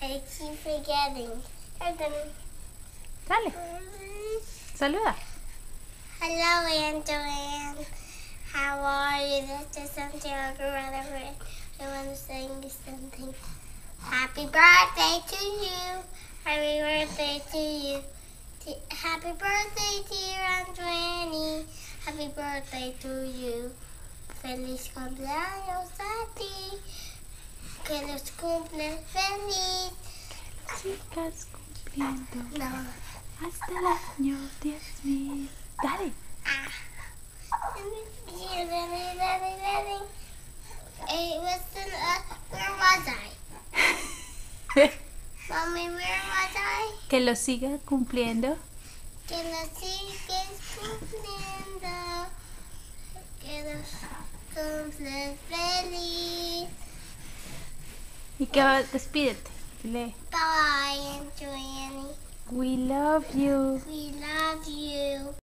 I keep forgetting. Dale, saluda. Hello, Aunt Joanne. How are you? This is Santiago. I want to sing you something. Happy birthday to you. Happy birthday to you. Happy birthday, dear Aunt Joanny. Happy birthday to you. Feliz cumpleaños a ti. Que los cumple feliz. Chicas cumpliendo No. hasta el año 10,000. Dale. Where was I? Mommy, where was I? Que lo siga cumpliendo. Que lo sigues cumpliendo. Que los cumples feliz. Y que despídete. Dile, Bye, Aunt Joanny. we love you. We love you.